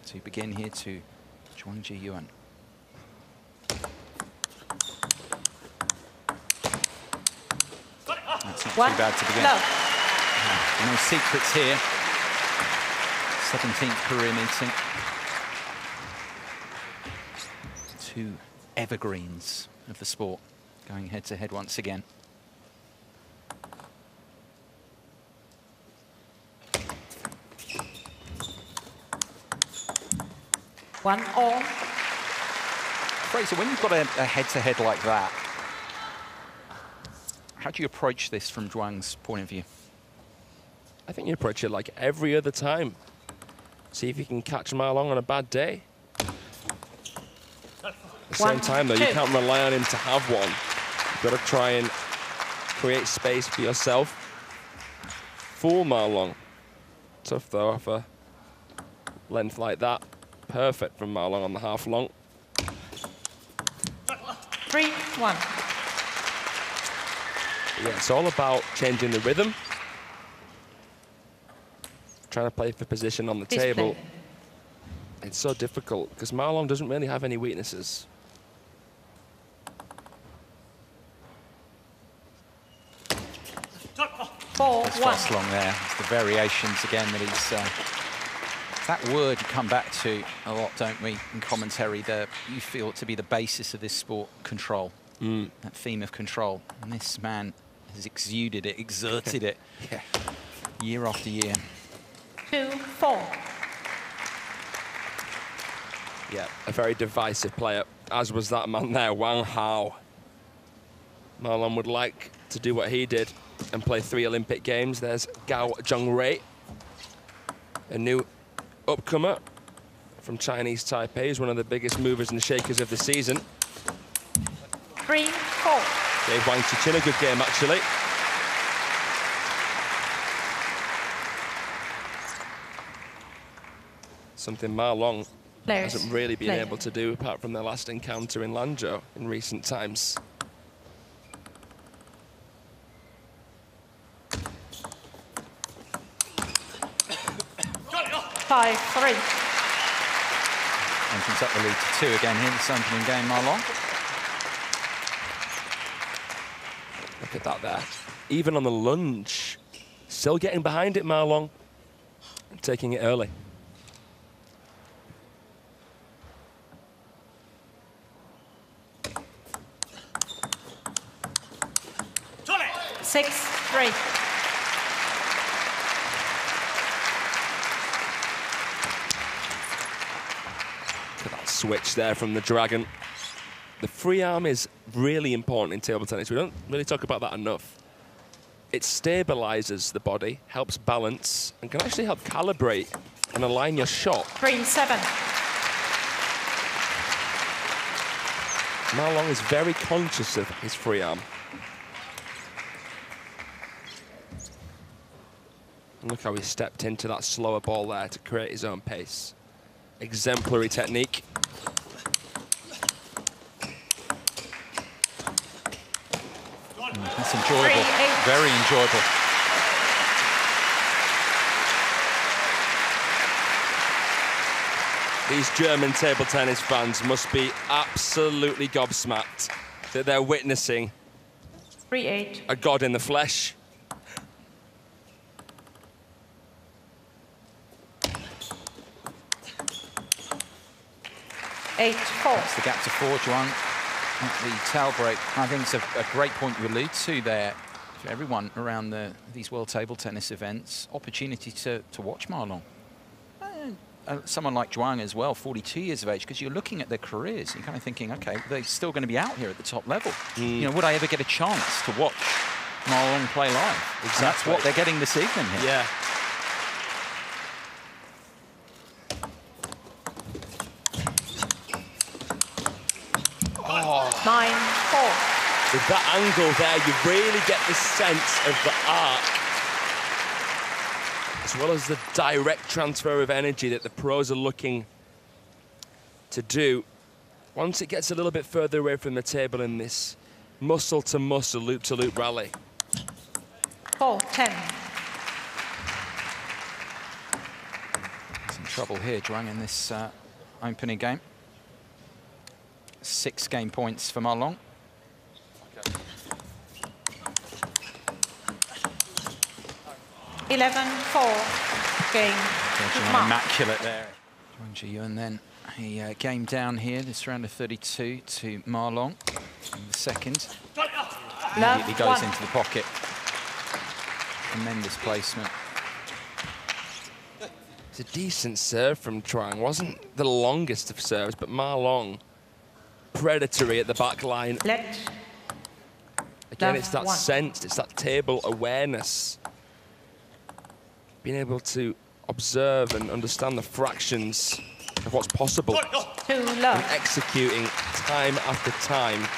to begin here to Zhuang Zhiyuan. That's not too bad to begin. No secrets here. 17th career meeting. Two evergreens of the sport going head-to-head once again. One all. Fraser, when you've got a head-to-head like that, how do you approach this from Zhuang's point of view? I think you approach it like every other time. See if you can catch Ma Long on a bad day. At the same time, though, you can't rely on him to have one. You've got to try and create space for yourself. Fool Ma Long. Tough, though, off a length like that. Perfect from Ma Long on the half long. 3-1. Yeah, it's all about changing the rhythm. Trying to play for position on the table. It's so difficult because Ma Long doesn't really have any weaknesses. That's fast long there. It's the variations again that he's... that word you come back to a lot, don't we, in commentary, that you feel to be the basis of this sport, control. That theme of control. And this man has exuded it, exerted it, year after year. 2-4. Yeah, a very divisive player, as was that man there, Wang Hao. Ma Long would like to do what he did and play 3 Olympic Games. There's Gao Zhongrui, a new upcomer from Chinese Taipei. He's one of the biggest movers and shakers of the season. 3-4. Gave Wang Chichin a good game, actually. Something Ma Long hasn't really been able to do apart from their last encounter in Lanzhou in recent times. Opens up the lead to 2 again here, this opening game, Ma Long. Look at that there. Even on the lunge, still getting behind it, Ma Long, and taking it early. Six-3. Switch there from the Dragon. The free arm is really important in table tennis. We don't really talk about that enough. It stabilizes the body, helps balance, and can actually help calibrate and align your shot. 3-7. Ma Long is very conscious of his free arm. And look how he stepped into that slower ball there to create his own pace. Exemplary technique. That's enjoyable, very enjoyable. These German table tennis fans must be absolutely gobsmacked that they're witnessing 3-8. a god in the flesh. That's the gap to 4, Zhuang. At the tail break. I think it's a great point you allude to there for everyone around these World Table Tennis events. Opportunity to watch Ma Long. Someone like Zhuang as well, 42 years of age, because you're looking at their careers. You're kind of thinking, okay, they're still going to be out here at the top level. You know, would I ever get a chance to watch Ma Long play live? Exactly. That's what they're getting this evening here. Yeah. Oh. 9-4. With that angle there, you really get the sense of the arc, as well as the direct transfer of energy that the pros are looking to do. Once it gets a little bit further away from the table in this muscle-to-muscle, loop-to-loop rally. 4-10. trouble here, Zhuang, in this opening game. 6 game points for Ma Long. Okay. 11-4 game. Zhuang immaculate there. Zhuang Zhiyuan then a game down here, this round of 32 to Ma Long in the second. Immediately goes into the pocket. Tremendous placement. It's a decent serve from Zhuang. Wasn't the longest of serves, but Ma Long, predatory at the back line. Again, it's that sense, it's that table awareness. Being able to observe and understand the fractions of what's possible. And executing time after time.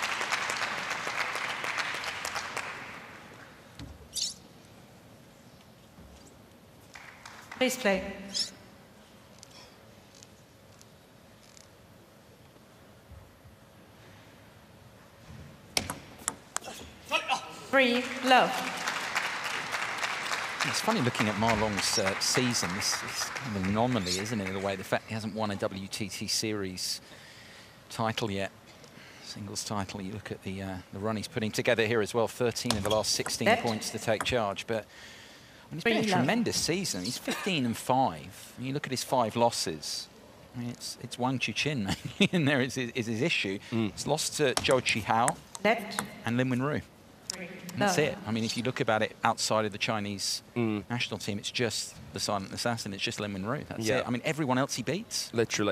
Please play. Three, love. It's funny looking at Ma Long's season. This is kind of an anomaly, isn't it, in a way? The fact he hasn't won a WTT Series title yet, singles title. You look at the run he's putting together here as well, 13 of the last 16 points to take charge. But it's been a tremendous season. He's 15-5. And you look at his 5 losses. I mean, it's Wang Chuqin mainly in there is his issue. He's lost to Zhou Qihao and Lin Wenru. And that's it. I mean, if you look about it outside of the Chinese national team, it's just the silent assassin. It's just Lin Wenru. That's it. I mean, everyone else he beats. Literally.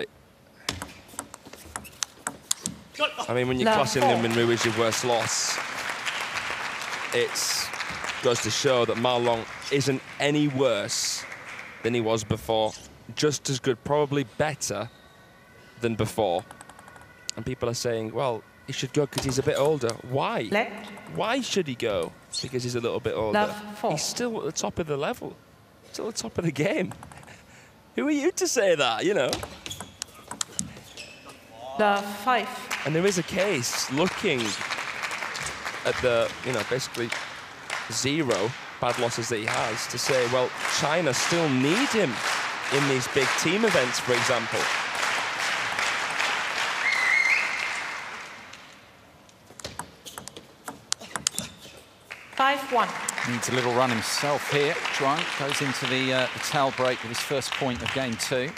I mean, when you're classing Lin Wenru as your worst loss, it goes to show that Ma Long isn't any worse than he was before. Just as good, probably better than before. And people are saying, well, he should go because he's a bit older. Why? Why should he go? Because he's a little bit older. He's still at the top of the level. Still at the top of the game. Who are you to say that, you know? Love 5. And there is a case looking at the, you know, basically 0 bad losses that he has to say, well, China still need him in these big team events, for example. Needs a little run himself here. Zhuang goes into the towel break with his first point of game 2.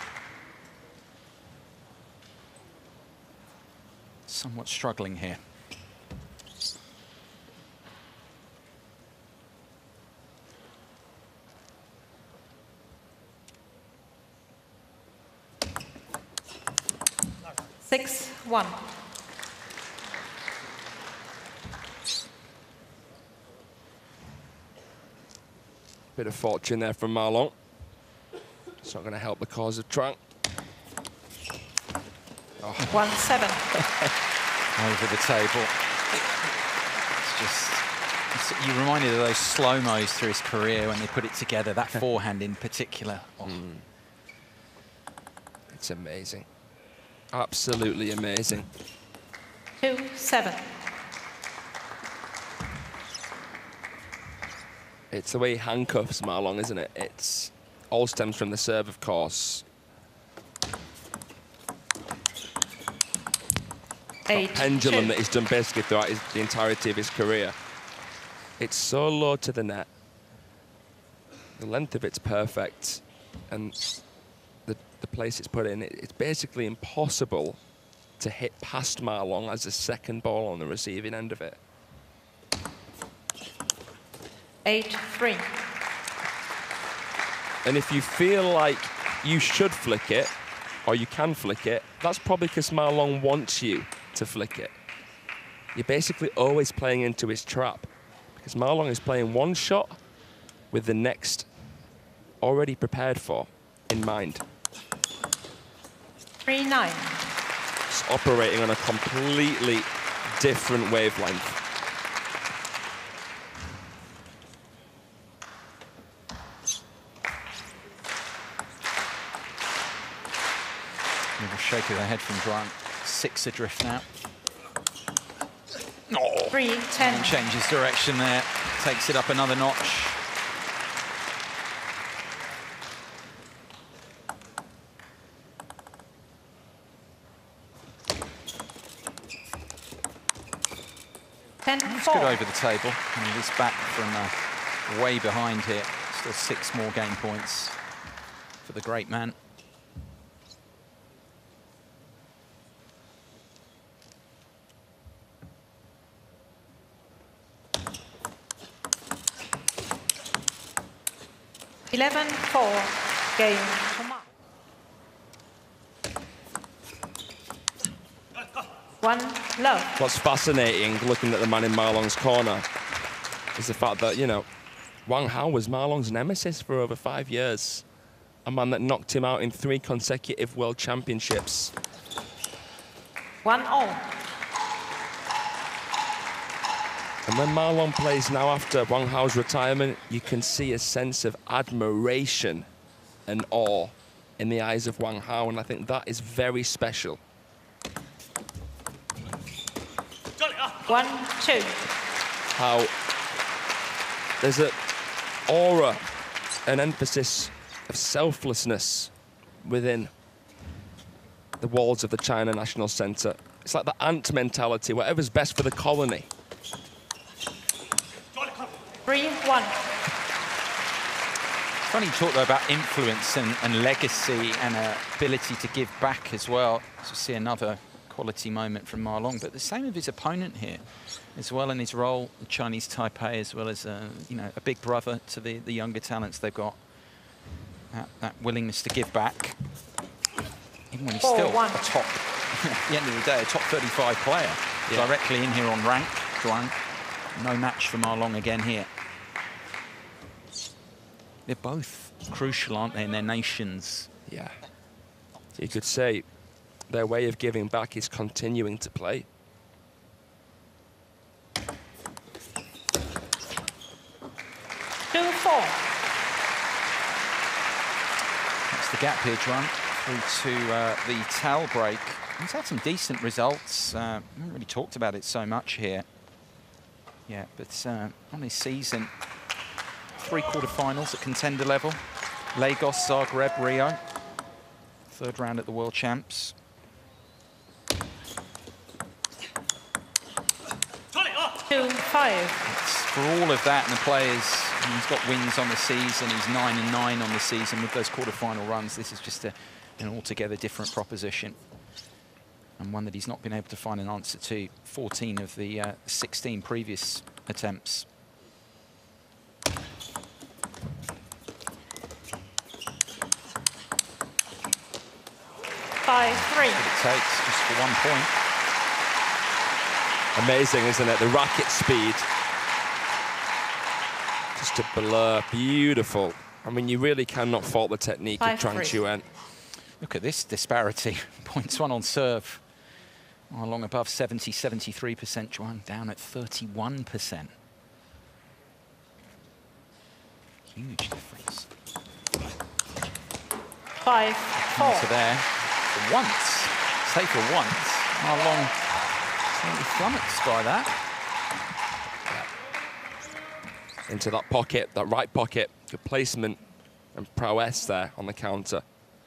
Somewhat struggling here. Six, 1. Bit of fortune there from Ma Long. It's not going to help the cause of Zhuang. 1-7. Over the table. You reminded of those slow-mos through his career when they put it together, that forehand in particular. It's amazing. Absolutely amazing. 2-7. It's the way he handcuffs Ma Long, isn't it? It's all stems from the serve, of course. 8, pendulum 2. that he's done basically throughout the entirety of his career. It's so low to the net. The length of it's perfect. And the place it's put in, it's basically impossible to hit past Ma Long as a second ball on the receiving end of it. 8-3. And if you feel like you should flick it, or you can flick it, that's probably because Ma Long wants you to flick it. You're basically always playing into his trap, because Ma Long is playing one shot with the next already prepared for in mind. 3-9. It's operating on a completely different wavelength. Little shake of the head from Zhuang. 6 adrift now. 3-10. And changes direction there. Takes it up another notch. 10, It's 4. good over the table. And he is back from way behind here. Still 6 more game points for the great man. (11-4) game to Mark. 1 love. What's fascinating, looking at the man in Ma Long's corner, is the fact that, you know, Wang Hao was Ma Long's nemesis for over 5 years. A man that knocked him out in 3 consecutive World Championships. 1-all. And when Ma Long plays now after Wang Hao's retirement, you can see a sense of admiration and awe in the eyes of Wang Hao, and I think that is very special. 1-2. How there's an aura, an emphasis of selflessness within the walls of the China National Centre. It's like the ant mentality, whatever's best for the colony. 3-1. Funny you talk though about influence and legacy and ability to give back as well. So see another quality moment from Ma Long, but the same of his opponent here as well in his role, the Chinese Taipei, as well as you know, a big brother to the younger talents they've got. That willingness to give back, even when he's still a top, at the end of the day, a top 35 player, directly in here on rank. Zhuang, no match for Ma Long again here. They're both crucial, aren't they, in their nations? Yeah. You could say their way of giving back is continuing to play. That's the gap here, Zhuang, through to the towel break. He's had some decent results. We haven't really talked about it so much here. Yeah, but on his season, 3 quarterfinals at contender level. Lagos, Zagreb, Rio. 3rd round at the World Champs. For all of that and the players, he's got wins on the season, he's 9-9 on the season with those quarterfinal runs. This is just an altogether different proposition, and one that he's not been able to find an answer to 14 of the 16 previous attempts. (5-3) What it takes just for 1 point. Amazing, isn't it? The racket speed. Just a blur, beautiful. I mean, you really cannot fault the technique of Zhang Quen. Look at this disparity. Points one on serve. Along above 73%, Zhuang down at 31%. Huge difference. 5-4. So there, for once, say for once, Ma Long slightly flummoxed by that. Into that pocket, that right pocket, good placement and prowess there on the counter.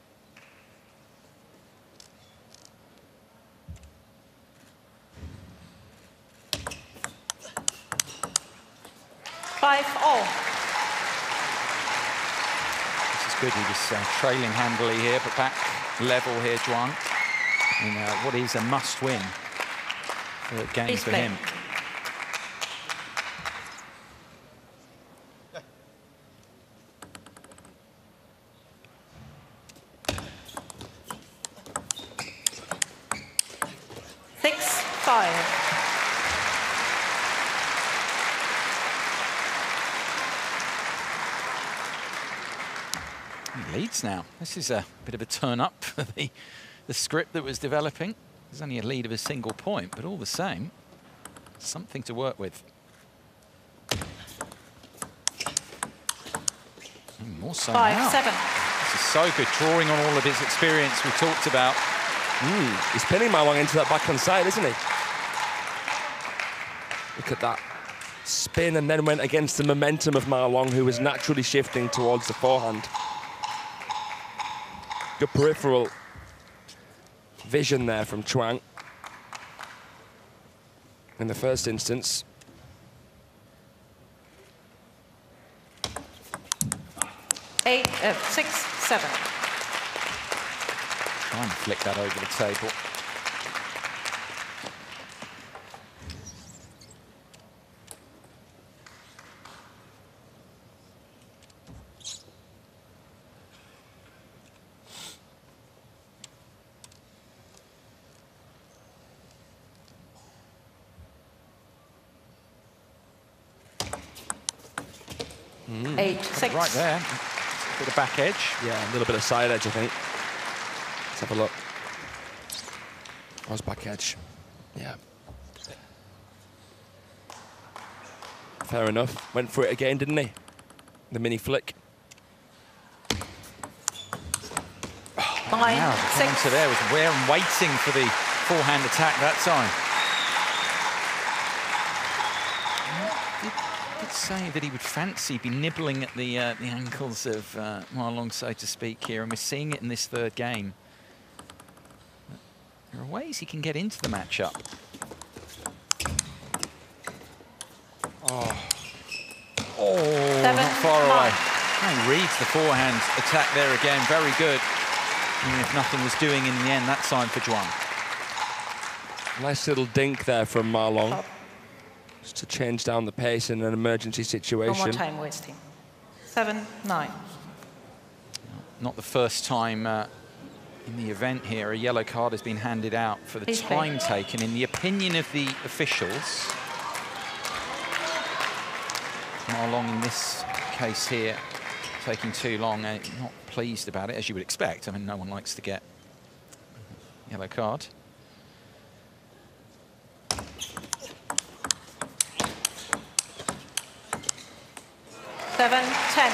This is good. He was trailing handily here, but back level here, Zhuang. In what is a must-win game for him. He leads now. This is a bit of a turn-up for the script that was developing. There's only a lead of a single point, but all the same, something to work with. And more so now. 5-7. This is so good, drawing on all of his experience we talked about. He's pinning Ma Long into that backhand side, isn't he? Look at that. Spin and then went against the momentum of Ma Long, who was naturally shifting towards the forehand. Good peripheral vision there from Zhuang. In the first instance, 6, 7. Try and flick that over the table. Eight, 6. Right there. Bit of back edge. Yeah, a little bit of side edge, I think. Let's have a look. How's back edge? Yeah. Fair enough. Went for it again, didn't he? The mini flick. 9, Now, the 6. counter there was Warren waiting for the forehand attack that time. He did say that he would fancy be nibbling at the ankles of Ma Long, so to speak, here, and we're seeing it in this third game. There are ways he can get into the matchup. Oh, 7, not far 9. away. And he reads the forehand attack there again, very good. Even if nothing was doing in the end that time for Zhuang. Nice little dink there from Ma Long. Just to change down the pace in an emergency No situation. more time wasting. 7, 9. Not the first time in the event here a yellow card has been handed out for the Please time taken. In the opinion of the officials, Ma Long in this case here taking too long, not pleased about it, as you would expect. I mean, no one likes to get a yellow card. Seven, 10.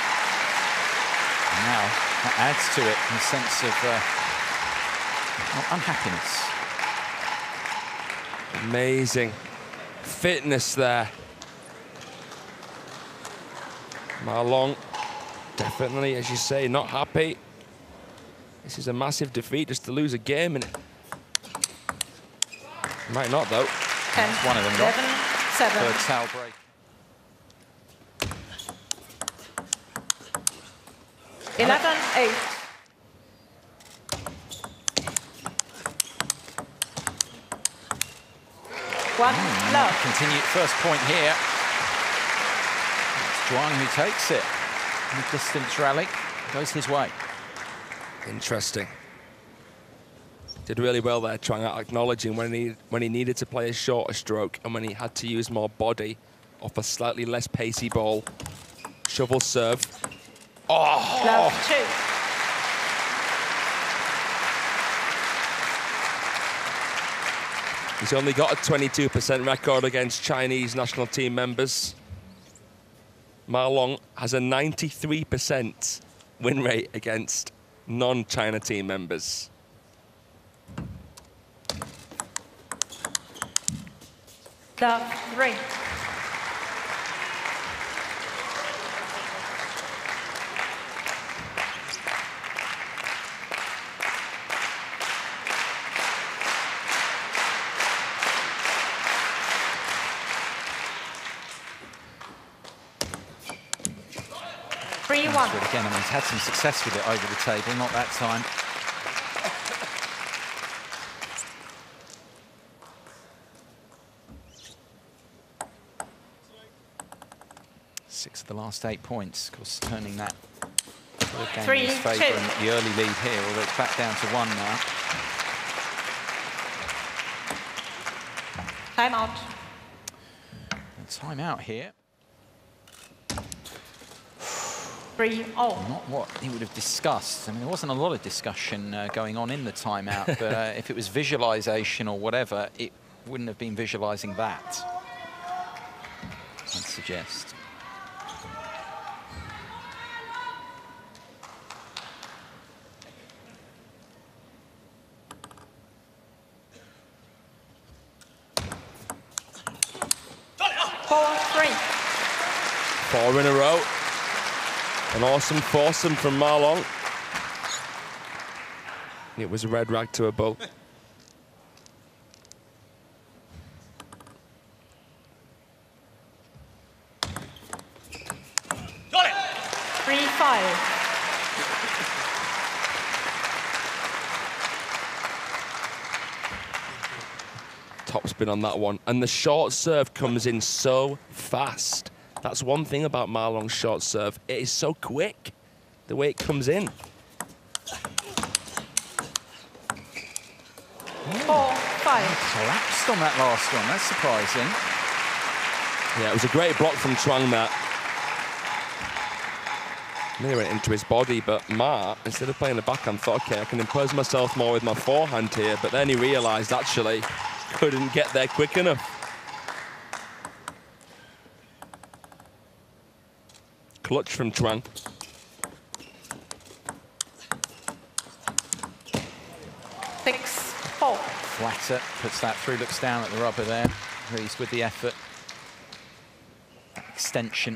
And now that adds to it in a sense of unhappiness. Amazing fitness there. Ma Long, definitely, as you say, not happy. This is a massive defeat just to lose a game, and might not though. 10, One of them got 11, 7. third towel break. 11, 8. One, love. Continued first point here. It's Zhuang who takes it. And the distance rally goes his way. Interesting. Did really well there, trying out acknowledging when he needed to play a shorter stroke and when he had to use more body off a slightly less pacey ball. Shovel serve. Oh! Love, 2. He's only got a 22% record against Chinese national team members. Ma Long has a 93% win rate against non-China team members. Love, 3. But again, I mean, he's had some success with it over the table, not that time. 6 of the last 8 points, of course, turning that third game in his favour and the early lead here, although it's back down to 1 now. Time out. Time out here. 3, all. Not what he would have discussed. I mean, there wasn't a lot of discussion going on in the timeout, but if it was visualization or whatever, it wouldn't have been visualizing that, I'd suggest. Four in a row. An awesome foursome from Ma Long. It was a red rag to a bull. 3-5. topspin on that one. And the short serve comes in so fast. That's one thing about Ma Long's short serve. It is so quick, the way it comes in. 4-5. Collapsed on that last one. That's surprising. Yeah, it was a great block from Chuang there. Nearly went into his body, but Ma, instead of playing the backhand, thought, okay, I can impose myself more with my forehand here, but then he realised, actually, couldn't get there quick enough. Clutch from Chuang. Six, 4. Flatter puts that through, looks down at the rubber there. Pleased with the effort. Extension.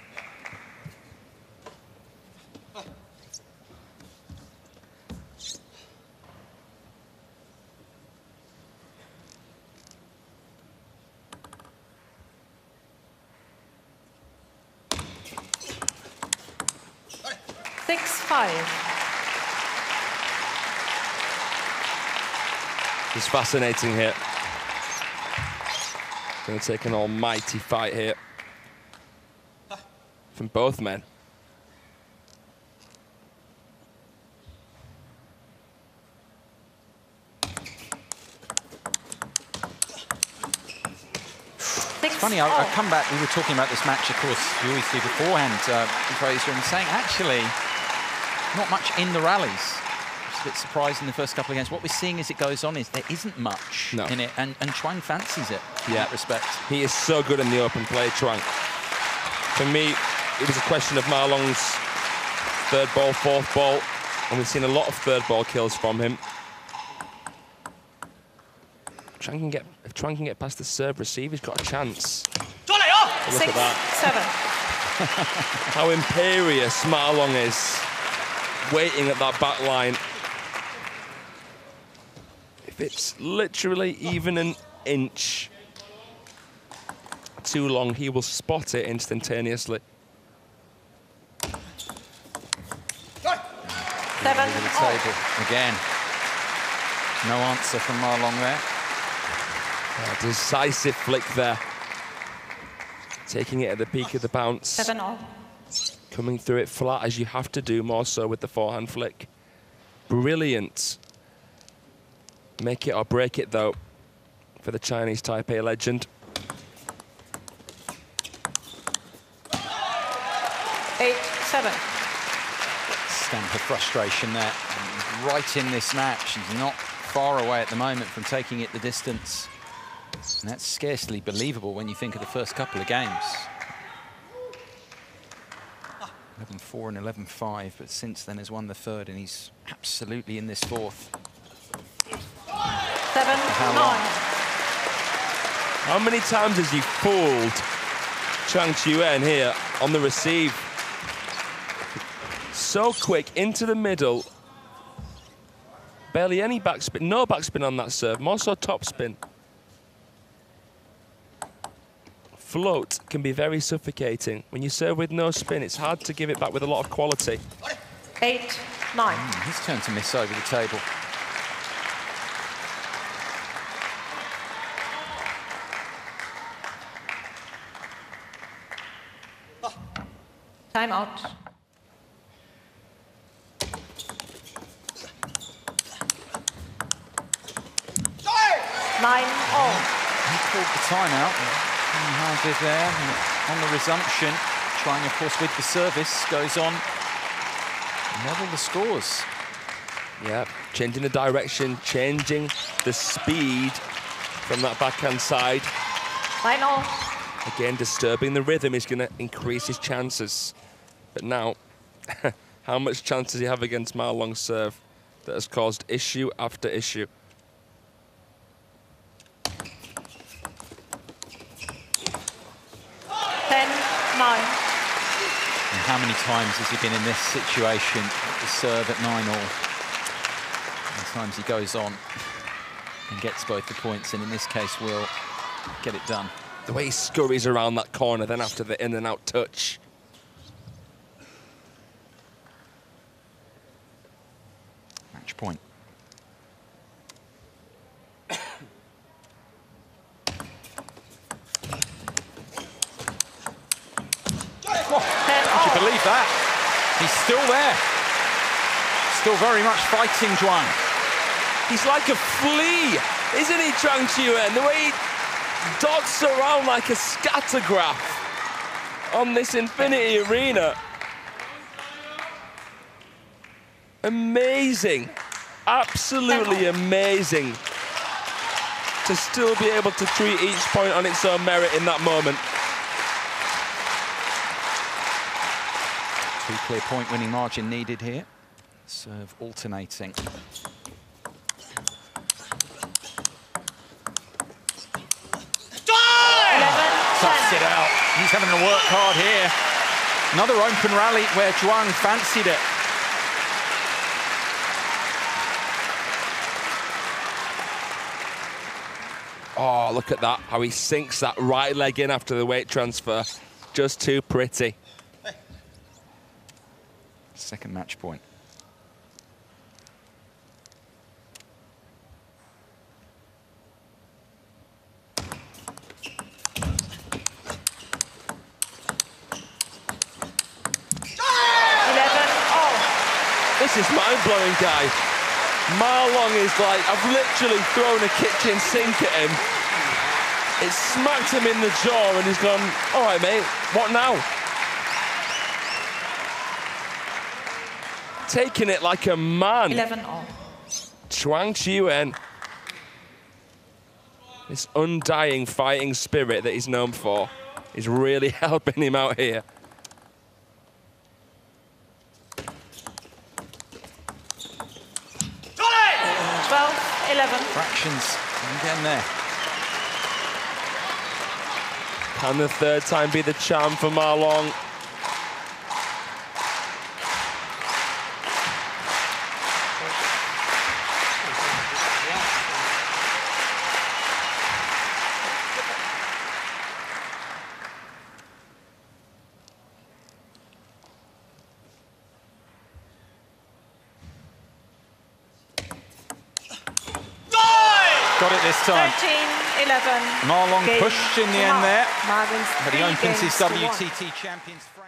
It's fascinating here. Going to take an almighty fight here from both men. It's funny, I come back, we were talking about this match, of course, we always do beforehand, Fraser, and saying, actually, not much in the rallies. It's a bit surprising the first couple of games. What we're seeing as it goes on is there isn't much in it, and Chuang fancies it in that respect. He is so good in the open play, Chuang. For me, it was a question of Ma Long's third ball, fourth ball, and we've seen a lot of third ball kills from him. If Chuang can get past the serve receive, he's got a chance. Look at that. 6-7. How imperious Ma Long is, waiting at that back line. If it's literally even an inch too long, he will spot it instantaneously. 7-0. Table again. No answer from Ma Long there. A decisive flick there. Taking it at the peak of the bounce. 7-0. Coming through it flat, as you have to do, more so with the forehand flick. Brilliant. Make it or break it, though, for the Chinese Taipei legend. 8-7. Stamp of frustration there. Right in this match. He's not far away at the moment from taking it the distance. And that's scarcely believable when you think of the first couple of games. 11-4 and 11-5, but since then has won the third, and he's absolutely in this fourth. 7-9. How many times has he fooled Chuang Chuen here on the receive? So quick, into the middle. Barely any backspin, no backspin on that serve, more so topspin. Float can be very suffocating. When you serve with no spin, it's hard to give it back with a lot of quality. 8-9. His turn to miss over the table. Time out. He called the timeout. Handed there. And on the resumption, Chuang, of course, with the service, goes on. Level the scores. Yeah, changing the direction, changing the speed from that backhand side. 9-0. Again, disturbing the rhythm is going to increase his chances. But now, how much chance does he have against Ma Long's serve that has caused issue after issue? And how many times has he been in this situation with the serve at 9-all? Sometimes he goes on and gets both the points, and in this case will get it done. The way he scurries around that corner then after the in and out touch. Match point. believe that. He's still there. Still very much fighting Zhuang. He's like a flea, isn't he, Chuang Chi-Yuan? The way he dots around like a scattergraph on this Infinity Arena. Amazing. Absolutely amazing to still be able to treat each point on its own merit in that moment. 2 clear point winning margin needed here. Serve alternating. Toughs it out. He's having to work hard here. Another open rally where Zhuang fancied it. Oh, look at that, how he sinks that right leg in after the weight transfer. Just too pretty. Second match point. This is mind-blowing, guys. Ma Long is like, I've literally thrown a kitchen sink at him. It smacked him in the jaw and he's gone, all right, mate, what now? Taking it like a man. 11-all. Chuang Chi-Yuan. This undying fighting spirit that he's known for is really helping him out here. 11. Fractions again there. Can the third time be the charm for Ma Long? Got it this time. 13-11. Ma Long pushed in the end there, Marvin's but he 3 opens his games to 1. WTT champions.